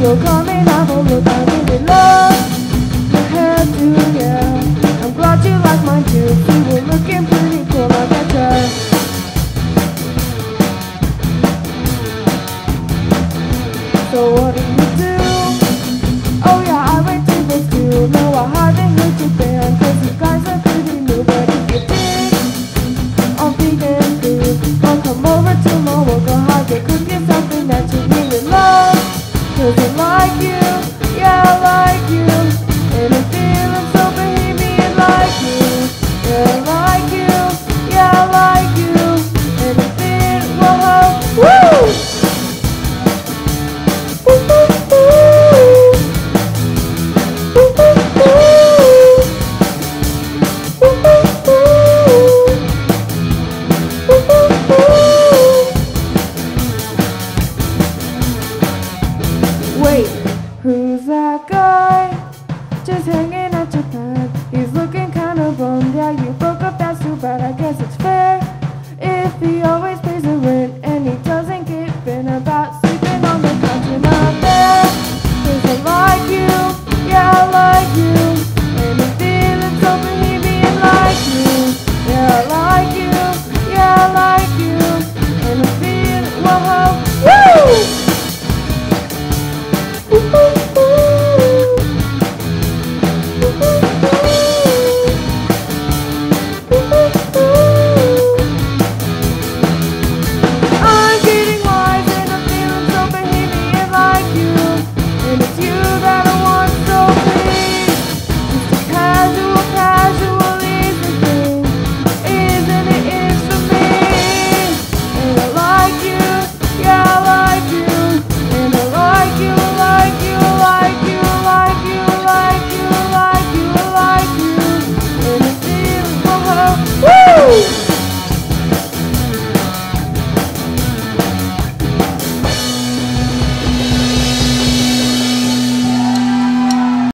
So come and have a look, I really love your hairdo, yeah. I'm glad you like mine too. You were looking pretty cool, I betcha. So what do you do? Oh yeah, I went to the school. No, I haven't heard your band, cause you guys are pretty new. But if you dig on vegan food, well come over to my local highway, cook you something that you really love. Cause I like you, yeah I like you, and I'm feeling so bohemian like you. Yeah I like you, yeah I like you, and I'm feeling, whoa, woo! Wait, who's that guy? Just hanging at your pad. He's looking kinda bummed. Yeah, you broke up, that's too bad. I guess it's fair if he always pays the rent and he doesn't get bent about sleeping on the couch and I'm there. Cause I like you, yeah I like you, and I'm feeling so bohemian like you. Yeah I like you.